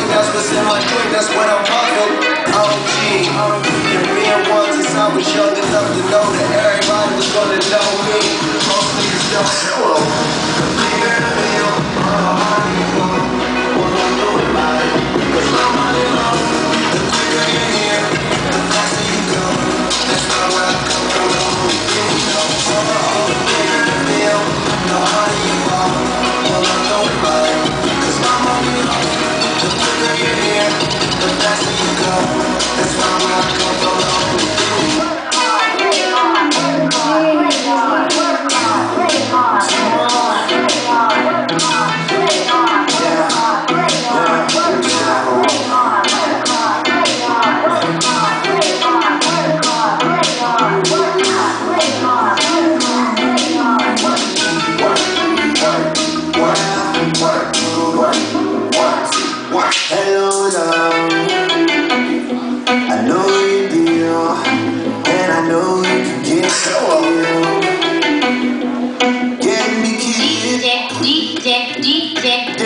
that's what's in my drink, that's what I'm pumping. OG, the real ones since I was young enough to know that everybody was gonna know me. Most niggas don't show up. Bigger than me, what I'm doing about it. Cause my money low. The quicker you're here, the faster you go. That's not where I come from, the whole thing, you know. The bigger the meal, the harder you fall. What I'm doing about it. Cause my money low. The quicker you're here, the faster you go. That's not where I come from, the whole thing. Hello, love. I know you deal, and I know you can get so get me kid. DJ.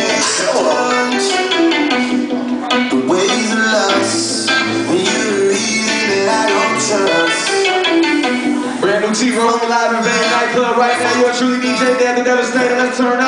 The ways of lust, and you're the reason that I don't trust. Brand new T-Roll live in Van Nightclub right now. You're truly DJ Dan, the Devastator. Let's turn up.